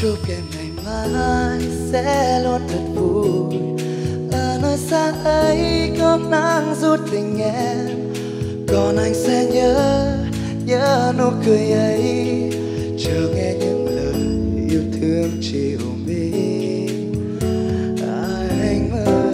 chúc em ngày mai sẽ luôn thật vui. Ở nơi xa ấy có nắng rút tình em, còn anh sẽ nhớ nụ cười ấy, chờ nghe những lời yêu thương chiều mi anh mơ.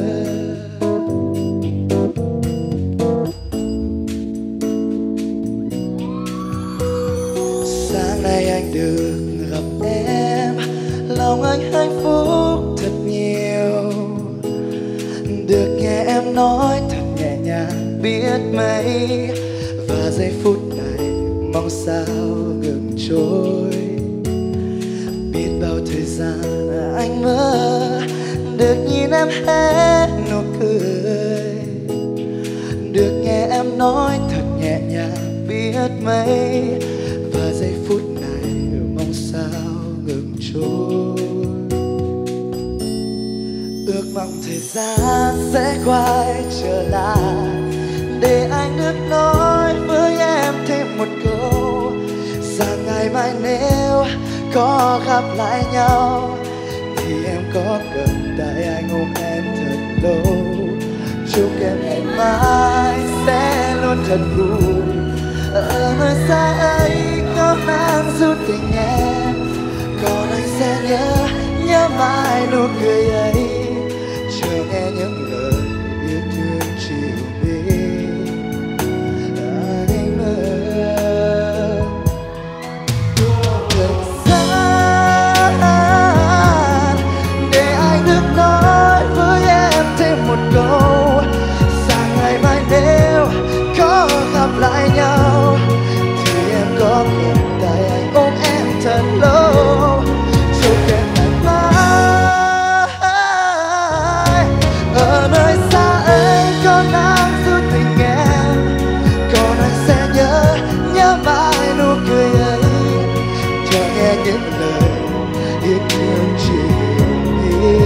Sáng nay anh được gặp em, lòng anh hạnh phúc thật nhiều. Được nghe em nói thật nhẹ nhàng biết mấy, và giây phút này mong sao ngừng trôi. Biết bao thời gian anh mơ được nhìn em hết nụ cười, được nghe em nói thật nhẹ nhàng biết mấy, và giây phút này mong sao ngừng trôi. Ước mong thời gian sẽ quay trở lại để anh được nói với em thêm một câu rằng ngày mai nếu có gặp lại nhau thì em có cần tay anh ôm em thật lâu. Chúc em ngày mai sẽ luôn thật vui. Ở nơi xa ấy có nắng rút tình em, còn anh sẽ nhớ mãi nụ cười ấy, chờ nghe những lời yêu thương chiều mi anh mơ. Thời gian để anh được nói với em thêm một câu rằng ngày mai nếu có gặp lại nhau thì em có cần tay anh ôm em thật lâu. Chúc em ngày mai ở nơi xa ấy có nắng rút tình em, còn anh sẽ nhớ mãi nụ cười ấy, chờ nghe những lời yêu thương chiều mi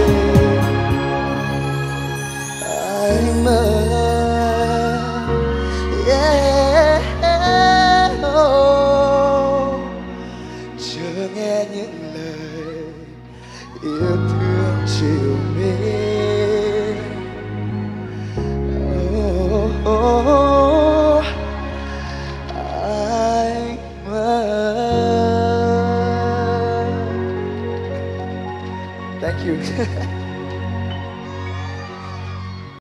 anh mơ. Chờ nghe những lời yêu thương chiều mi anh mơ. Thank you.